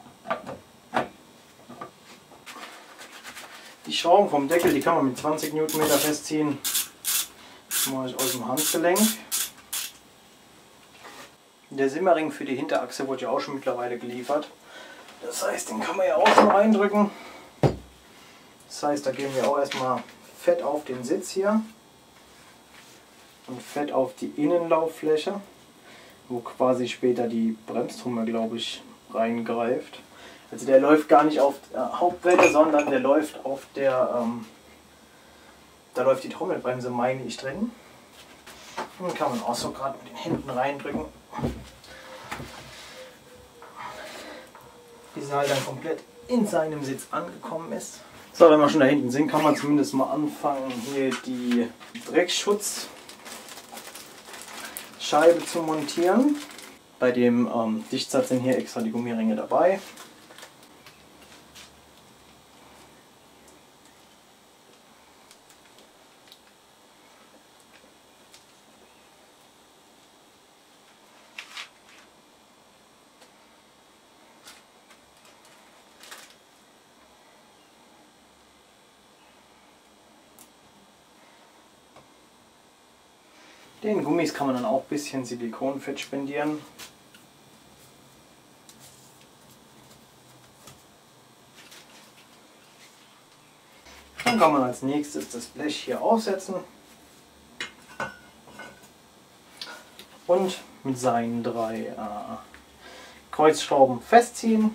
Die Schrauben vom Deckel, die kann man mit 20 Newtonmeter festziehen. Das mache ich aus dem Handgelenk. Der Simmering für die Hinterachse wurde ja auch schon mittlerweile geliefert. Das heißt, den kann man ja auch schon reindrücken. Das heißt, da geben wir auch erstmal Fett auf den Sitz hier und Fett auf die Innenlauffläche, wo quasi später die Bremstrommel, glaube ich, reingreift. Also der läuft gar nicht auf der Hauptwelle, sondern der läuft auf der, da läuft die Trommelbremse, meine ich, drin. Und kann man auch so gerade mit den Händen reindrücken. Bis er halt dann komplett in seinem Sitz angekommen ist. So, wenn wir schon da hinten sind, kann man zumindest mal anfangen, hier die Dreckschutzscheibe zu montieren. Bei dem Dichtsatz sind hier extra die Gummiringe dabei. Den Gummis kann man dann auch ein bisschen Silikonfett spendieren. Dann kann man als nächstes das Blech hier aufsetzen und mit seinen 3 Kreuzschrauben festziehen.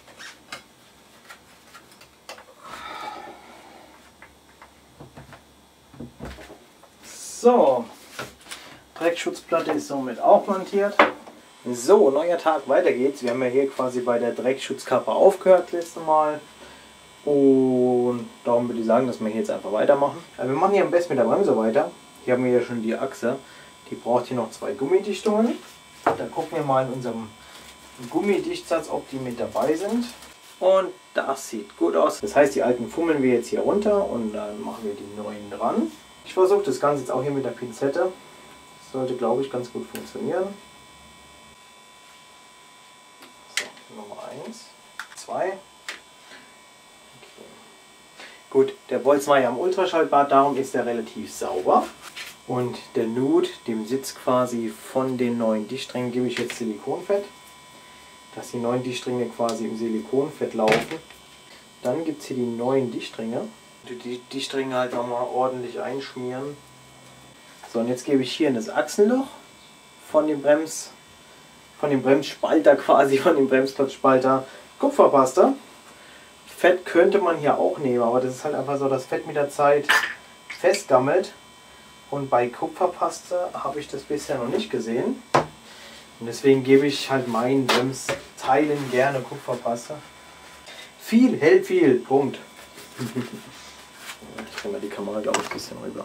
So. Dreckschutzplatte ist somit auch montiert. So, neuer Tag, weiter geht's. Wir haben ja hier quasi bei der Dreckschutzkappe aufgehört letztes Mal. Und darum würde ich sagen, dass wir hier jetzt einfach weitermachen. Wir machen hier am besten mit der Bremse weiter. Hier haben wir ja schon die Achse. Die braucht hier noch 2 Gummidichtungen. Da gucken wir mal in unserem Gummidichtsatz, ob die mit dabei sind. Und das sieht gut aus. Das heißt, die alten fummeln wir jetzt hier runter und dann machen wir die neuen dran. Ich versuche das Ganze jetzt auch hier mit der Pinzette. Sollte, glaube ich, ganz gut funktionieren. So, Nummer 1, 2. Okay. Gut, der Bolzen war ja am Ultraschallbad, darum ist er relativ sauber. Und der Nut, dem Sitz quasi von den neuen Dichtsträngen, gebe ich jetzt Silikonfett. Dass die neuen Dichtstränge quasi im Silikonfett laufen. Dann gibt es hier die neuen Dichtstränge. Die Dichtstränge halt nochmal ordentlich einschmieren. So, und jetzt gebe ich hier in das Achsenloch von dem Bremsspalter quasi, von dem Bremsplatzspalter Kupferpaste. Fett könnte man hier auch nehmen, aber das ist halt einfach so, dass Fett mit der Zeit festgammelt. Und bei Kupferpaste habe ich das bisher noch nicht gesehen. Und deswegen gebe ich halt meinen Bremsteilen gerne Kupferpaste. Viel hält viel, Punkt. Ich drehe mal die Kamera, glaube ich, ein bisschen rüber.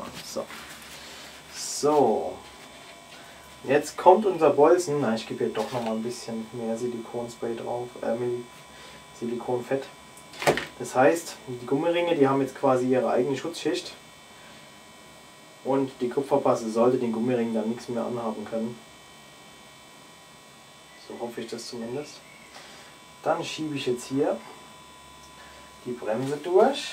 So, jetzt kommt unser Bolzen. Na, ich gebe hier doch noch mal ein bisschen mehr Silikonspray drauf, Silikonfett. Das heißt, die Gummiringe, die haben jetzt quasi ihre eigene Schutzschicht und die Kupferpaste sollte den Gummiring dann nichts mehr anhaben können. So hoffe ich das zumindest. Dann schiebe ich jetzt hier die Bremse durch.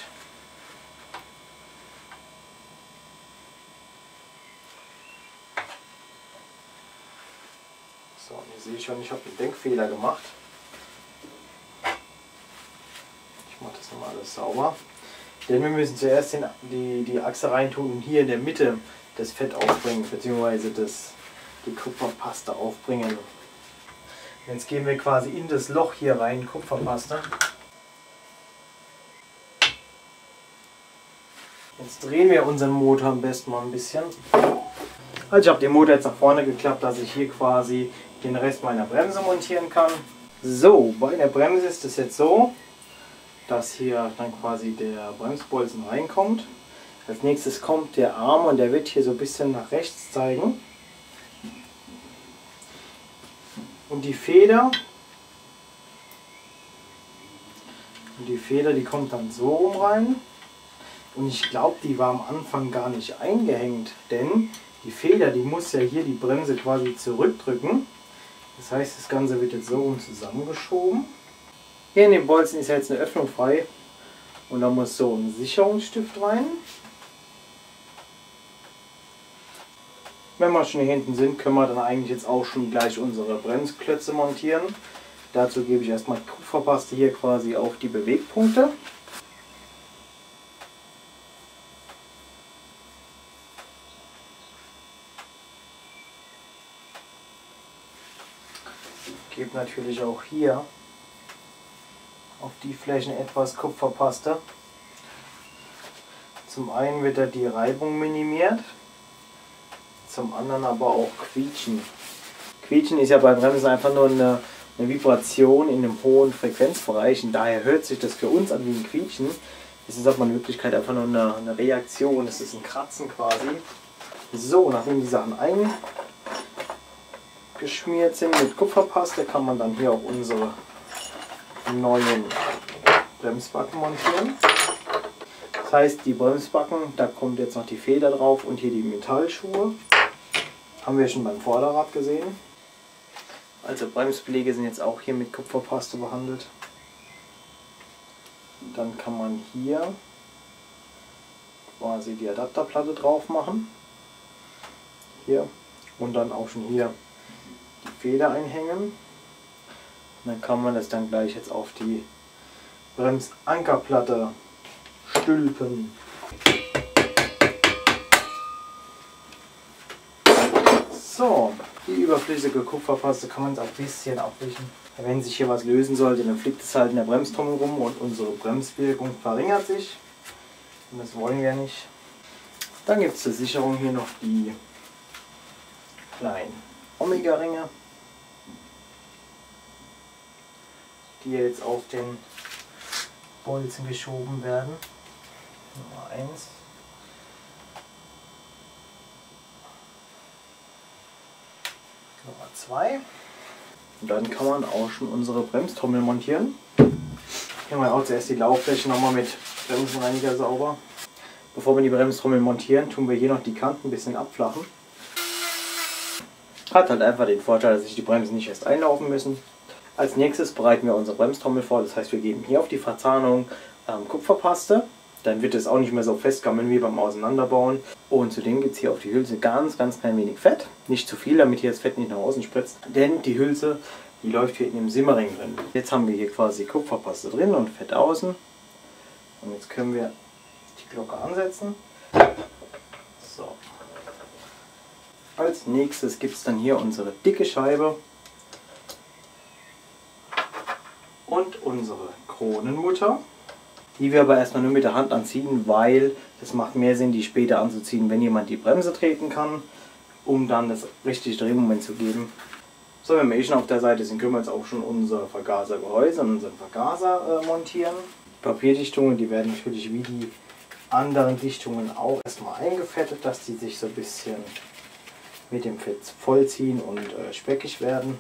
So, und ihr seht schon, ich habe einen Denkfehler gemacht. Ich mache das nochmal alles sauber. Denn wir müssen zuerst die Achse reintun und hier in der Mitte das Fett aufbringen, beziehungsweise die Kupferpaste aufbringen. Jetzt gehen wir quasi in das Loch hier rein, Kupferpaste. Jetzt drehen wir unseren Motor am besten mal ein bisschen. Also ich habe den Motor jetzt nach vorne geklappt, dass ich hier quasi den Rest meiner Bremse montieren kann. So, bei der Bremse ist es jetzt so, dass hier dann quasi der Bremsbolzen reinkommt. Als nächstes kommt der Arm und der wird hier so ein bisschen nach rechts zeigen. Und die Feder Und die Feder, die kommt dann so rum rein. Und ich glaube, die war am Anfang gar nicht eingehängt, denn die Feder, die muss ja hier die Bremse quasi zurückdrücken. Das heißt, das Ganze wird jetzt so rum zusammengeschoben. Hier in dem Bolzen ist ja jetzt eine Öffnung frei und da muss so ein Sicherungsstift rein. Wenn wir schon hier hinten sind, können wir dann eigentlich jetzt auch schon gleich unsere Bremsklötze montieren. Dazu gebe ich erstmal Kupferpaste hier quasi auf die Bewegpunkte. Ich gebe natürlich auch hier auf die Flächen etwas Kupferpaste. Zum einen wird da die Reibung minimiert, zum anderen aber auch Quietschen. Quietschen ist ja beim Bremsen einfach nur eine Vibration in einem hohen Frequenzbereich und daher hört sich das für uns an wie ein Quietschen. Es ist aber in Wirklichkeit einfach nur eine Reaktion, es ist ein Kratzen quasi. So, nachdem die Sachen eingeschmiert sind mit Kupferpaste, kann man dann hier auch unsere neuen Bremsbacken montieren. Das heißt, die Bremsbacken, da kommt jetzt noch die Feder drauf und hier die Metallschuhe. Haben wir schon beim Vorderrad gesehen. Also Bremsbeläge sind jetzt auch hier mit Kupferpaste behandelt. Dann kann man hier quasi die Adapterplatte drauf machen. Hier. Und dann auch schon hier die Feder einhängen. Und dann kann man das dann gleich jetzt auf die Bremsankerplatte stülpen. So, die überflüssige Kupferpaste kann man jetzt auch ein bisschen abwischen. Wenn sich hier was lösen sollte, dann fliegt es halt in der Bremstrommel rum und unsere Bremswirkung verringert sich. Und das wollen wir nicht. Dann gibt es zur Sicherung hier noch die kleinen Omega-Ringe, die jetzt auf den Bolzen geschoben werden. Nummer 1. Nummer 2. Und dann kann man auch schon unsere Bremstrommel montieren. Hier haben wir auch zuerst die Lauffläche nochmal mit Bremsenreiniger sauber. Bevor wir die Bremstrommel montieren, tun wir hier noch die Kanten ein bisschen abflachen. Hat halt einfach den Vorteil, dass sich die Bremsen nicht erst einlaufen müssen. Als nächstes bereiten wir unsere Bremstrommel vor, das heißt wir geben hier auf die Verzahnung Kupferpaste. Dann wird es auch nicht mehr so festgammeln wie beim Auseinanderbauen. Und zudem gibt es hier auf die Hülse ganz klein wenig Fett. Nicht zu viel, damit hier das Fett nicht nach außen spritzt. Denn die Hülse, die läuft hier in dem Simmering drin. Jetzt haben wir hier quasi Kupferpaste drin und Fett außen. Und jetzt können wir die Glocke ansetzen. So. Als nächstes gibt es dann hier unsere dicke Scheibe. Und unsere Kronenmutter. Die wir aber erstmal nur mit der Hand anziehen, weil es macht mehr Sinn, die später anzuziehen, wenn jemand die Bremse treten kann, um dann das richtige Drehmoment zu geben. So, wenn wir schon auf der Seite sind, können wir jetzt auch schon unser Vergasergehäuse und unseren Vergaser montieren. Die Papierdichtungen, die werden natürlich wie die anderen Dichtungen auch erstmal eingefettet, dass die sich so ein bisschen mit dem Fett vollziehen und speckig werden.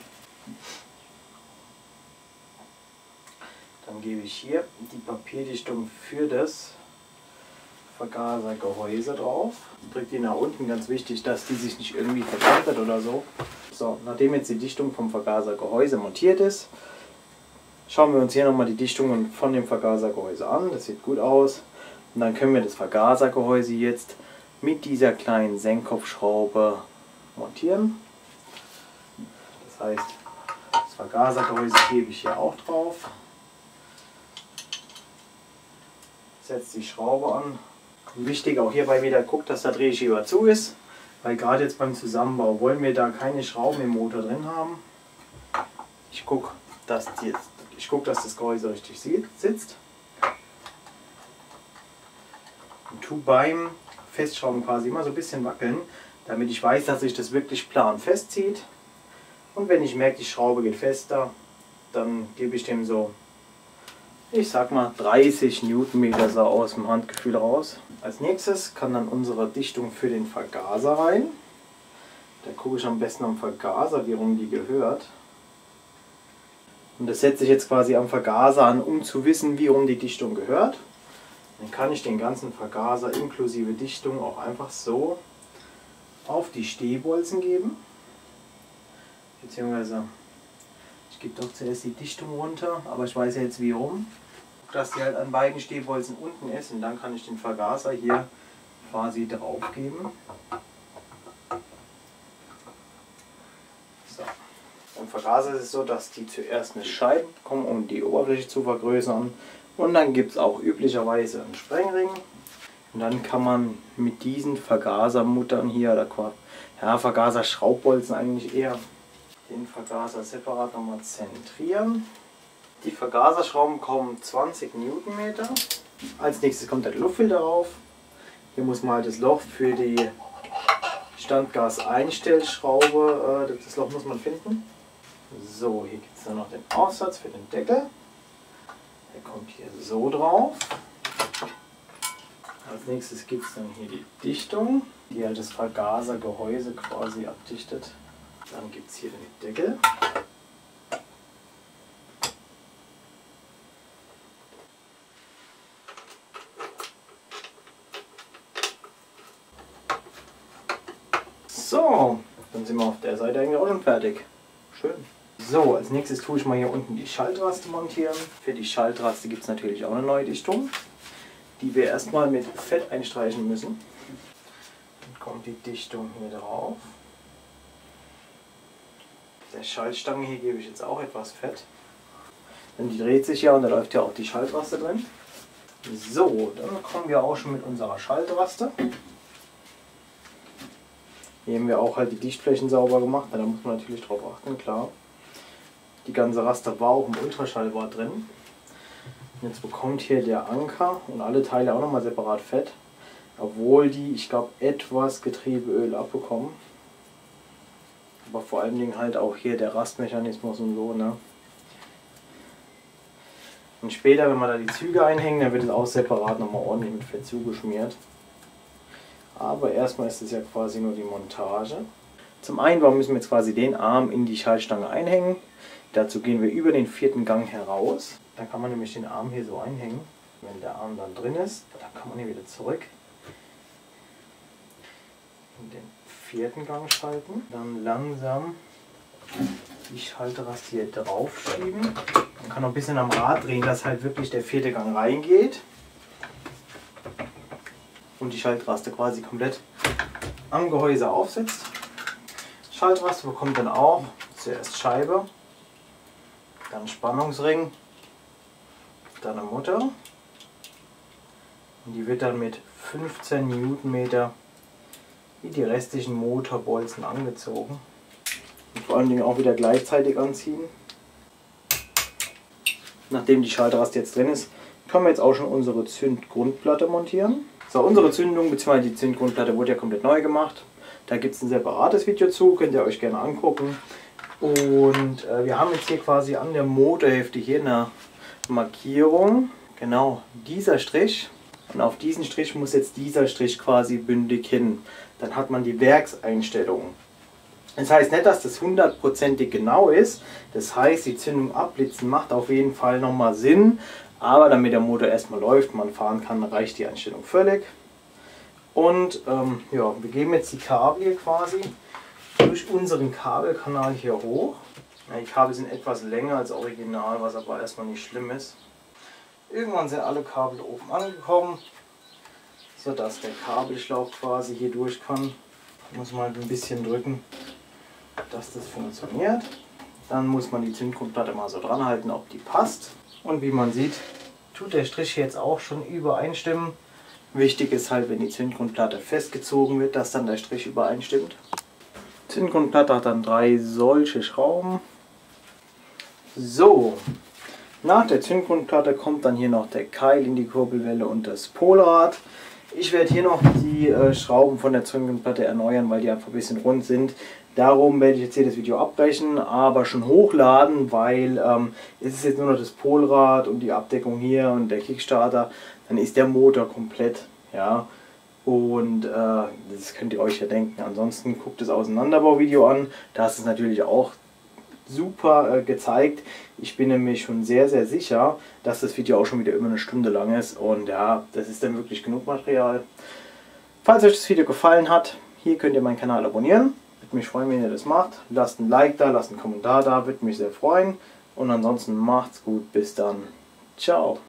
Dann gebe ich hier die Papierdichtung für das Vergasergehäuse drauf. Drückt die nach unten, ganz wichtig, dass die sich nicht irgendwie verkantet oder so. So, nachdem jetzt die Dichtung vom Vergasergehäuse montiert ist, schauen wir uns hier nochmal die Dichtungen von dem Vergasergehäuse an. Das sieht gut aus. Und dann können wir das Vergasergehäuse jetzt mit dieser kleinen Senkkopfschraube montieren. Das heißt, das Vergasergehäuse gebe ich hier auch drauf. Setzt die Schraube an. Wichtig auch hierbei wieder, guckt, dass der Drehschieber zu ist, weil gerade jetzt beim Zusammenbau wollen wir da keine Schrauben im Motor drin haben. Ich gucke, dass das Gehäuse richtig sitzt. Und tue beim Festschrauben quasi immer so ein bisschen wackeln, damit ich weiß, dass sich das wirklich plan festzieht. Und wenn ich merke, die Schraube geht fester, dann gebe ich dem so, ich sag mal 30 Newtonmeter so aus dem Handgefühl raus. Als nächstes kann dann unsere Dichtung für den Vergaser rein. Da gucke ich am besten am Vergaser, wie rum die gehört. Und das setze ich jetzt quasi am Vergaser an, um zu wissen, wie rum die Dichtung gehört. Dann kann ich den ganzen Vergaser inklusive Dichtung auch einfach so auf die Stehbolzen geben. Beziehungsweise ich gebe doch zuerst die Dichtung runter, aber ich weiß ja jetzt wie rum. Dass die halt an beiden Stehbolzen unten ist und dann kann ich den Vergaser hier quasi drauf geben. So. Beim Vergaser ist es so, dass die zuerst eine Scheibe bekommen, um die Oberfläche zu vergrößern. Und dann gibt es auch üblicherweise einen Sprengring. Und dann kann man mit diesen Vergasermuttern hier, oder ja, Vergaser-Schraubbolzen eigentlich eher, den Vergaser separat nochmal zentrieren. Die Vergaserschrauben kommen 20 Newtonmeter. Als nächstes kommt der Luftfilter rauf. Hier muss man halt das Loch für die Standgas-Einstellschraube, das Loch muss man finden. So, hier gibt es dann noch den Aufsatz für den Deckel. Der kommt hier so drauf. Als nächstes gibt es dann hier die Dichtung, die halt das Vergasergehäuse quasi abdichtet. Dann gibt es hier den Deckel. So, dann sind wir auf der Seite eigentlich auch schon fertig. Schön. So, als nächstes tue ich mal hier unten die Schaltraste montieren. Für die Schaltraste gibt es natürlich auch eine neue Dichtung, die wir erstmal mit Fett einstreichen müssen. Dann kommt die Dichtung hier drauf. Der Schaltstange hier gebe ich jetzt auch etwas Fett. Denn die dreht sich ja und da läuft ja auch die Schaltraste drin. So, dann kommen wir auch schon mit unserer Schaltraste. Hier haben wir auch halt die Dichtflächen sauber gemacht, da muss man natürlich drauf achten, klar. Die ganze Raster war auch im Ultraschallbad drin. Und jetzt bekommt hier der Anker und alle Teile auch nochmal separat Fett, obwohl die, ich glaube, etwas Getriebeöl abbekommen. Aber vor allen Dingen halt auch hier der Rastmechanismus und so, ne. Und später, wenn wir da die Züge einhängen, dann wird es auch separat nochmal ordentlich mit Fett zugeschmiert. Aber erstmal ist es ja quasi nur die Montage. Zum einen müssen wir jetzt quasi den Arm in die Schaltstange einhängen. Dazu gehen wir über den 4. Gang heraus. Dann kann man nämlich den Arm hier so einhängen. Wenn der Arm dann drin ist, dann kann man hier wieder zurück in den 4. Gang schalten. Dann langsam die Schaltraste hier drauf schieben. Man kann noch ein bisschen am Rad drehen, dass halt wirklich der 4. Gang reingeht. Und die Schaltraste quasi komplett am Gehäuse aufsetzt. Schaltraste bekommt dann auch zuerst Scheibe, dann Spannungsring, dann eine Mutter. Und die wird dann mit 15 Newtonmeter wie die restlichen Motorbolzen angezogen. Und vor allen Dingen auch wieder gleichzeitig anziehen. Nachdem die Schaltraste jetzt drin ist, können wir jetzt auch schon unsere Zündgrundplatte montieren. So, unsere Zündung bzw. die Zündgrundplatte wurde ja komplett neu gemacht. Da gibt es ein separates Video zu, könnt ihr euch gerne angucken. Und wir haben jetzt hier quasi an der Motorhälfte hier eine Markierung. Genau, dieser Strich. Und auf diesen Strich muss jetzt dieser Strich quasi bündig hin. Dann hat man die Werkseinstellungen. Das heißt nicht, dass das 100%ig genau ist. Das heißt, die Zündung abblitzen macht auf jeden Fall nochmal Sinn. Aber damit der Motor erstmal läuft, man fahren kann, reicht die Einstellung völlig. Und ja, wir geben jetzt die Kabel hier quasi durch unseren Kabelkanal hier hoch. Ja, die Kabel sind etwas länger als original, was aber erstmal nicht schlimm ist. Irgendwann sind alle Kabel oben angekommen, sodass der Kabelschlauch quasi hier durch kann. Muss man halt ein bisschen drücken, dass das funktioniert. Dann muss man die Zündgrundplatte mal so dran halten, ob die passt. Und wie man sieht, tut der Strich jetzt auch schon übereinstimmen. Wichtig ist halt, wenn die Zündgrundplatte festgezogen wird, dass dann der Strich übereinstimmt. Die Zündgrundplatte hat dann 3 solche Schrauben. So, nach der Zündgrundplatte kommt dann hier noch der Keil in die Kurbelwelle und das Polrad. Ich werde hier noch die Schrauben von der Zündgrundplatte erneuern, weil die einfach ein bisschen rund sind. Darum werde ich jetzt hier das Video abbrechen, aber schon hochladen, weil es ist jetzt nur noch das Polrad und die Abdeckung hier und der Kickstarter. Dann ist der Motor komplett, ja. Und das könnt ihr euch ja denken. Ansonsten guckt das Auseinanderbauvideo an. Da ist es natürlich auch super gezeigt. Ich bin nämlich schon sehr, sehr sicher, dass das Video auch schon wieder über eine Stunde lang ist. Und ja, das ist dann wirklich genug Material. Falls euch das Video gefallen hat, hier könnt ihr meinen Kanal abonnieren. Würde mich freuen, wenn ihr das macht. Lasst ein Like da, lasst einen Kommentar da, würde mich sehr freuen. Und ansonsten macht's gut, bis dann. Ciao.